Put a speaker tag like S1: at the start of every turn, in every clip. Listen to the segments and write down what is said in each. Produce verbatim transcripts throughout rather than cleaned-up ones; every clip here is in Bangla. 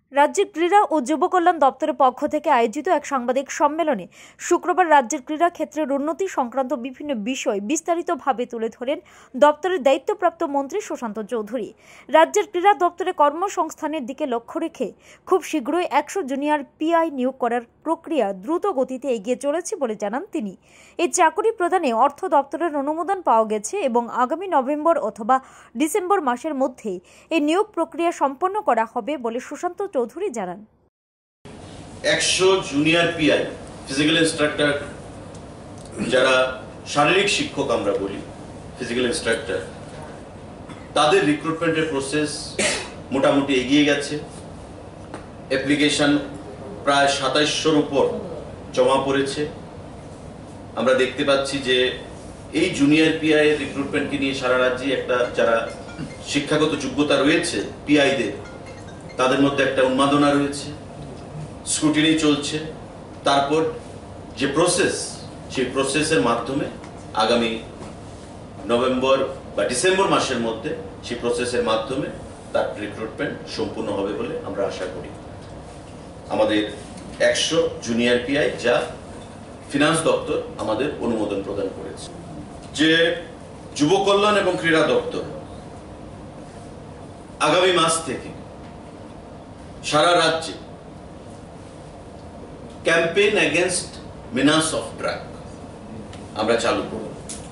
S1: রাজ্যের ক্রীড়া ও যুব কল্যাণ দপ্তরের পক্ষ থেকে আয়োজিত এক সাংবাদিক সম্মেলনে শুক্রবার রাজ্যের ক্রীড়া ক্ষেত্রের উন্নতি সংক্রান্ত বিভিন্ন বিষয় বিস্তারিতভাবে তুলে ধরেন দপ্তরের দায়িত্বপ্রাপ্ত মন্ত্রী সুশান্ত চৌধুরী। রাজ্যের ক্রীড়া দপ্তরে কর্মসংস্থানের দিকে লক্ষ্য রেখে খুব শীঘ্রই একশো জুনিয়র পিআই নিয়োগ করার প্রক্রিয়া দ্রুত গতিতে এগিয়ে চলেছে বলে জানান তিনি। এই চাকরি প্রদানে অর্থ দপ্তরের অনুমোদন পাওয়া গেছে এবং আগামী নভেম্বর অথবা ডিসেম্বর মাসের মধ্যে এই নিয়োগ প্রক্রিয়া সম্পন্ন করা হবে বলে সুশান্ত চৌধুরী জানান।
S2: একশো জুনিয়র পিআই ফিজিক্যাল ইনস্ট্রাক্টর, যারা শারীরিক শিক্ষক আমরা বলি, ফিজিক্যাল ইনস্ট্রাক্টর, তাদের রিক্রুটমেন্টের প্রসেস মোটামুটি এগিয়ে গেছে। অ্যাপ্লিকেশন প্রায় সাতাইশশোর উপর জমা পড়েছে। আমরা দেখতে পাচ্ছি যে এই জুনিয়র পিআই রিক্রুটমেন্টকে নিয়ে সারা রাজ্যে একটা, যারা শিক্ষাগত যোগ্যতা রয়েছে পিআইদের, তাদের মধ্যে একটা উন্মাদনা রয়েছে, স্ক্রুটিনি চলছে। তারপর যে প্রসেস, সেই প্রসেসের মাধ্যমে আগামী নভেম্বর বা ডিসেম্বর মাসের মধ্যে সেই প্রসেসের মাধ্যমে তার রিক্রুটমেন্ট সম্পূর্ণ হবে বলে আমরা আশা করি। আমাদের একশো জুনিয়র পিআই, যা ফিনান্স দপ্তর আমাদের অনুমোদন প্রদান করেছে। যে যুব কল্যাণ এবং ক্রীড়া দপ্তর আগামী মাস থেকে সারা রাজ্যে campaign against menace of drug আমরা চালু করব।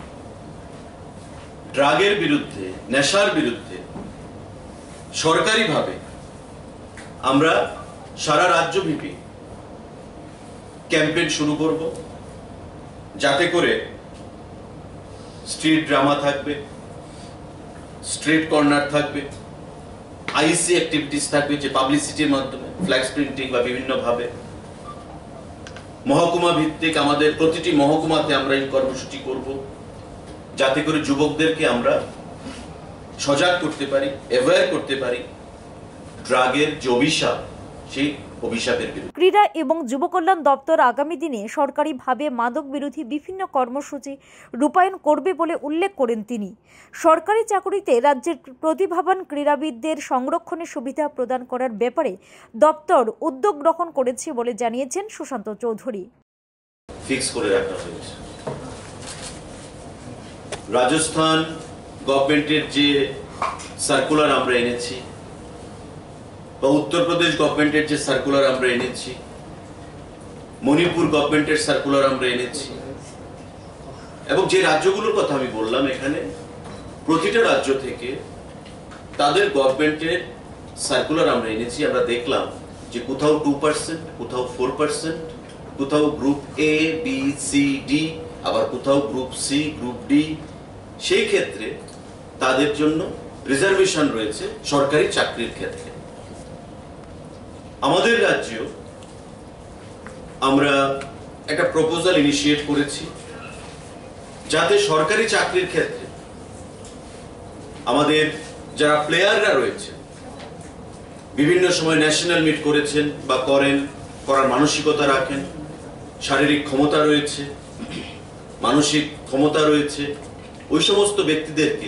S2: ড্রাগের বিরুদ্ধে, নেশার বিরুদ্ধে সরকারিভাবে আমরা সারা রাজ্যব্যাপী ক্যাম্পেইন শুরু করব, যাতে করে স্ট্রিট ড্রামা থাকবে, স্ট্রিট কর্নার থাকবে, আইসি অ্যাক্টিভিটিস থাকবে, যে পাবলিসিটির মাধ্যমে ফ্ল্যাক্স প্রিন্টিং বা বিভিন্নভাবে মহকুমা ভিত্তিক আমাদের প্রতিটি মহকুমাতে আমরা এই কর্মসূচি করব, যাতে করে যুবকদেরকে আমরা সজাগ করতে পারি, অ্যাওয়্যার করতে পারি ড্রাগের যে অভিশাপ, সেই অভিশাপের বিরুদ্ধে।
S1: ক্রীড়া এবং যুব কল্যাণ দপ্তর আগামী দিনে সরকারিভাবে মাদক বিরোধী বিভিন্ন কর্মসূচি রূপায়ণ করবে বলে উল্লেখ করেন তিনি। সরকারি চাকরিতে রাজ্যের প্রতিভাবান ক্রীড়াবিদদের সংরক্ষণের সুবিধা প্রদান করার ব্যাপারে দপ্তর উদ্যোগ গ্রহণ করেছে বলে জানিয়েছেন সুশান্ত চৌধুরী।
S2: ফিক্স করে রাখা হয়েছে। রাজস্থান গভর্নমেন্টের যে সার্কুলার আমরা এনেছি, বা উত্তরপ্রদেশ গভর্নমেন্টের যে সার্কুলার আমরা এনেছি, মণিপুর গভর্নমেন্টের সার্কুলার আমরা এনেছি, এবং যে রাজ্যগুলোর কথা আমি বললাম, এখানে প্রতিটা রাজ্য থেকে তাদের গভর্নমেন্টের সার্কুলার আমরা এনেছি। আমরা দেখলাম যে কোথাও টু পার্সেন্ট, কোথাও ফোর পার্সেন্ট, কোথাও group A, B, C, D, আবার কোথাও গ্রুপ সি, গ্রুপ ডি। সেই ক্ষেত্রে তাদের জন্য রিজার্ভেশন রয়েছে সরকারি চাকরির ক্ষেত্রে। আমাদের রাজ্যেও আমরা একটা প্রপোজাল ইনিশিয়েট করেছি, যাতে সরকারি চাকরির ক্ষেত্রে আমাদের যারা প্লেয়াররা রয়েছে, বিভিন্ন সময় ন্যাশনাল মিট করেছেন বা করেন, করার মানসিকতা রাখেন, শারীরিক ক্ষমতা রয়েছে, মানসিক ক্ষমতা রয়েছে, ওই সমস্ত ব্যক্তিদেরকে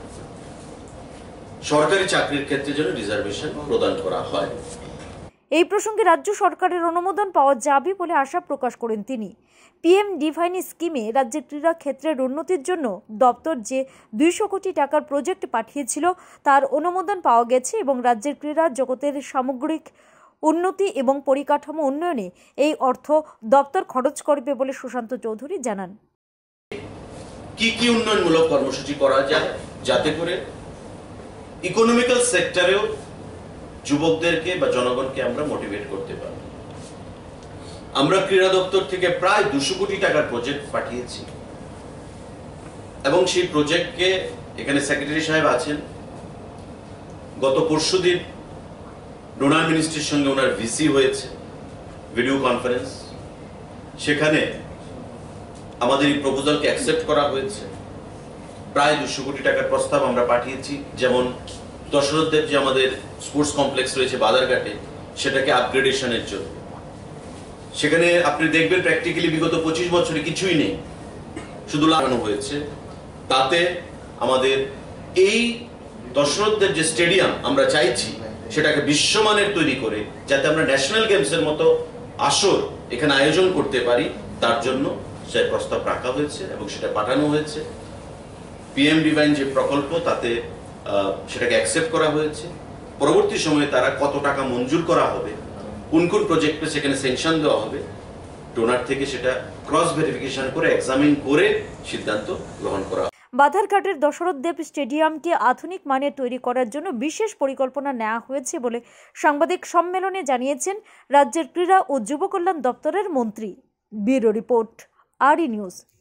S2: সরকারি চাকরির ক্ষেত্রে যেন রিজার্ভেশন প্রদান করা হয়।
S1: এই প্রসঙ্গে রাজ্য সরকারের অনুমোদন পাওয়া যাবে বলে আশা প্রকাশ করেন তিনি। পিএম ডিভাইন স্কিমে রাজ্যের ক্রীড়া ক্ষেত্রের উন্নতির জন্য দপ্তর যে দুইশো কোটি টাকার প্রজেক্ট পাঠিয়েছিল, তার অনুমোদন পাওয়া গেছে এবং রাজ্যের ক্রীড়া জগতের সামগ্রিক উন্নতি এবং পরিকাঠামো উন্নয়নে এই অর্থ দপ্তর খরচ করবে বলে সুশান্ত চৌধুরী জানান।
S2: কি কি উন্নয়নমূলক কর্মসূচি করা যায়, যাতে করে ইকোনমিক্যাল সেক্টরেও যুবকদেরকে বা জনগণকে আমরা মোটিভেট করতে পারি। আমরা ক্রীড়া দপ্তর থেকে প্রায় দুশো কোটি টাকার প্রজেক্ট পাঠিয়েছি, এবং সেই প্রজেক্টকে, এখানে সেক্রেটারি সাহেব আছেন, গত পরশুদিন ডোনার মিনিস্ট্রির সঙ্গে ওনার ভিসি হয়েছে, ভিডিও কনফারেন্স। সেখানে আমাদের এই প্রপোজালকে অ্যাকসেপ্ট করা হয়েছে। প্রায় দুশো কোটি টাকার প্রস্তাব আমরা পাঠিয়েছি। যেমন দশরথ দেব যে আমাদের স্পোর্টস কমপ্লেক্স রয়েছে বাদারঘাটে, সেটাকে আপগ্রেডেশনের জন্য, সেখানে আপনি দেখবেন প্র্যাকটিক্যালি বিগত পঁচিশ বছরে কিছুই নেই, শুধু লাগানো হয়েছে। তাতে আমাদের এই দশরথ দেব যে স্টেডিয়াম আমরা চাইছি, সেটাকে বিশ্বমানের তৈরি করে যাতে আমরা ন্যাশনাল গেমসের মতো আসর এখানে আয়োজন করতে পারি, তার জন্য সে প্রস্তাব রাখা হয়েছে এবং সেটা পাঠানো হয়েছে। পিএম ডিভাইন যে প্রকল্প, তাতে সেটাকে অ্যাকসেপ্ট করা হয়েছে। পরবর্তী সময়ে তারা কত টাকা মঞ্জুর করা হবে, কোন কোন প্রজেক্টে সেখানে সেনশন দেওয়া হবে, ডোনার থেকে সেটা ক্রস ভেরিফিকেশন করে এক্সামিন করে সিদ্ধান্ত গ্রহণ করা।
S1: বাধারঘাটের দশরথ দেব স্টেডিয়ামকে আধুনিক মানের তৈরি করার জন্য বিশেষ পরিকল্পনা নেওয়া হয়েছে বলে সাংবাদিক সম্মেলনে জানিয়েছেন রাজ্যের ক্রীড়া ও যুব কল্যাণ দপ্তরের মন্ত্রী। Bureau report, R E news.